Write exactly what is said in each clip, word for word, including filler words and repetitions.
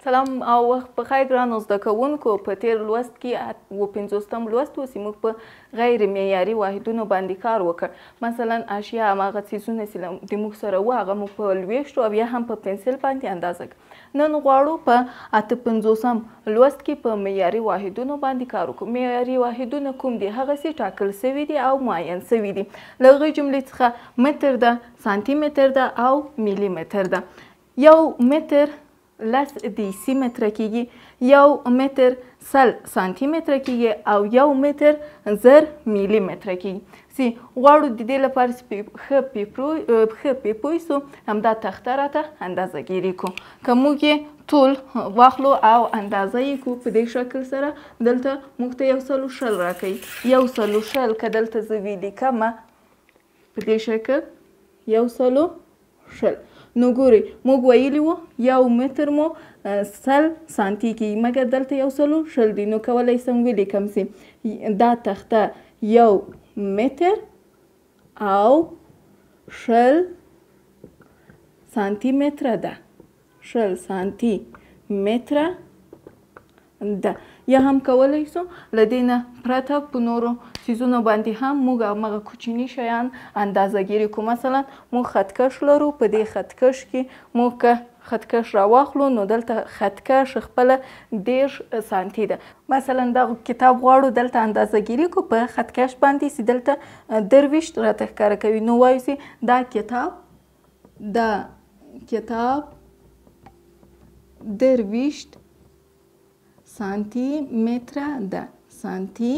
سلام او وخت پخیر ګرانو زده کوونکو. په تیر لوست کې اووه پنځوستم لوست و چې موږ په غیر معیاري واحدونو باندې کار وکړ. مثلا اشیا هماغه څیزونه چې د موږ سره وو هغه مو په لویشتو او یا هم په پنسل باندې اندازه کړ. نن غواړو په اته پنځوسم لوست کې په معیاري واحدونو باندې کار وکړو. معیاري واحدونه کوم دي؟ هغسې ټاکل سوي دي او معین سوي دي. له هغې جملې څخه متر ده، سانتي متر ده او میلي متر ده. یو متر لس دیسي متره کیږي، یو متر سل سانتي متره کیږي او یو متر زر میلي متره کیږي. چې غواړو د دې لپاره چې ښه پې پوه سو همدا تخته راته اندازه ګیري کړو. که موږ یې ټول واخلو او اندازه یې کړو په دې شکل سره، دلته موږ ته یو سلو شل راکوي. یو سلو شل که دلته زه ویې لیکمه په دې شکل یو سلو شل، نو ګورئ موږ ویلي وو یو متر مو سل سانتي کیږي، مګر دلته یو سلو شل دی. نو کولی سم ولیکم چې دا تخته یو متر او شل سانتي متره ده، شل سانتي متره ده. یا هم کولی سو له دې نه پرته په نورو څیزونو باندې هم موږ همغه کوچني شیان اندازه ګیري کړو. مثلا موږ خطکش لرو، په دې خطکش کې موږ که خطکش راواخلو نو دلته خطکش خپله دېرش سانتي ده. مثلا دغه کتاب غواړو دلته اندازه ګیري کړو په خطکش باندې چې دلته درویشت راته ښکاره کوي. نو وایو چې دا کتاب دا کتاب درویشت سانتي متره ده، سانتي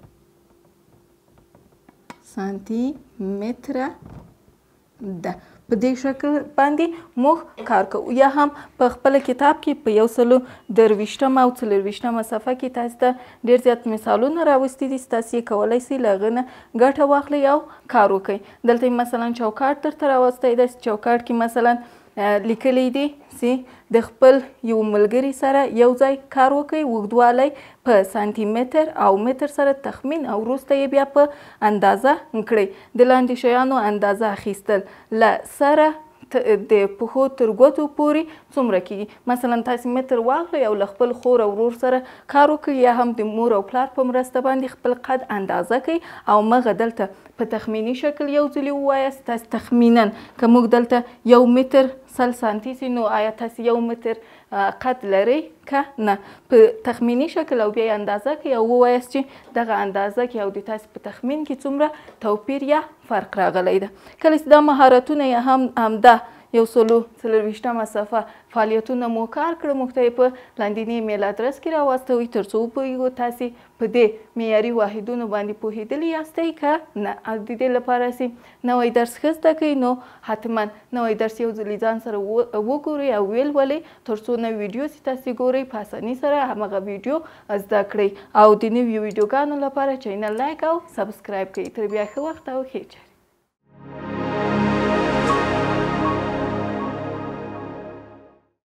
سانتي متره ده. په دې شکل باندې موږ کار کوو. یا هم په خپل کتاب کې په یو سلو درویشتم او څلرویشتمه صفحه کې تاسو ته ډېر زیات مثالونه راوستي دي چې تاسو یې کولی سئ له هغه نه ګټه واخلئ او کار وکړئ. دلته مثلا چوکاټ درته راوستی دی. چوکاټ کې مثلا لیکلی دی چې د خپل یو ملګري سره یو ځای کار وکړئ، اوږدوالی په سانتي متر او متر سره تخمین او وروسته یې بیا په اندازه کړئ. د لاندې شیانو اندازه اخیستل له سره د پښو تر ګوتو پورې څومره کیږي. مثلا تاسې متر واخلئ او له خپل خور او ورور سره کار وکړئ، یا هم د مور او پلار په مرسته باندې خپل قد اندازه کوئ او مغه دلته په تخمیني شکل یو ځلې ووایاست. تاسې تخمینا که موږ دلته یو متر سل سانتي سي نو آیا تاسې یو متر قد لرئ که نه؟ په تخمیني شکل او بیا یې اندازه کوئ او ووایاست چې دغه اندازه کې او د تاسې په تخمین کې څومره توپیر یا فرق راغلی ده. کله چې دا مهارتونه یا هم همدا یو سلو څلرویشتمه صفحه فعالیتونه مو کار کړه، موږ ته یې په لاندیني ایمیل ادرس کې راواستوئ تر څو وپوهېږو تاسې په دې معیاري واحدونو باندې پوهېدلي یاستئ که نه. او د دې لپاره چې نوی درس ښه زده کوئ نو حتما نوی درس یو ځلې ځان سره وګورئ او ویلولئ تر څو نوې ویډیو چې تاسې ګورئ په اساني سره همغه ویډیو زده کړئ. او د نویو ویډیوګانو لپاره چینل لایک او سبسکرایب کړئ. تر بیا ښه وخت او ښې چارې.